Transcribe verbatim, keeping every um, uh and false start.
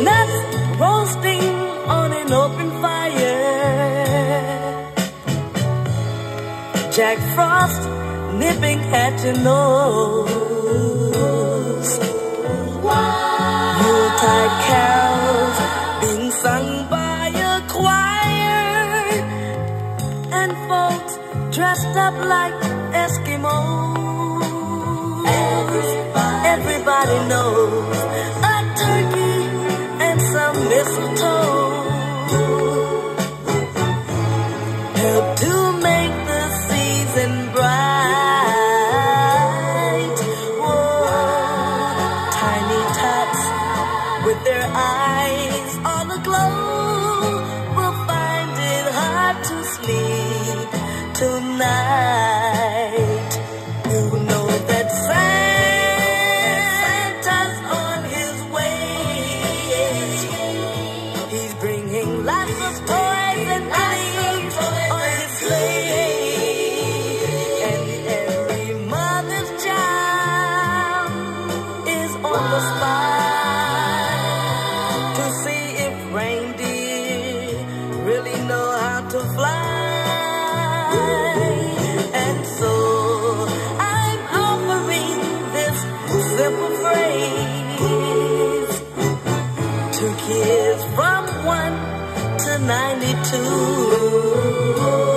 nuts roasting on an open fire, Jack Frost nipping at your nose, Yuletide carols being sung by a choir, and folks dressed up like Eskimos. Everybody, Everybody knows a turkey and some mistletoe help to make the season bright. Whoa, tiny tots with their eyes all aglow will find it hard to sleep tonight. You know that Santa's on his way. He's bringing lots of toys and goodies on his sleigh, and every mother's child is on the spot to see if reindeer really know how to fly. And so I'm offering this simple phrase to kids from one to ninety-two.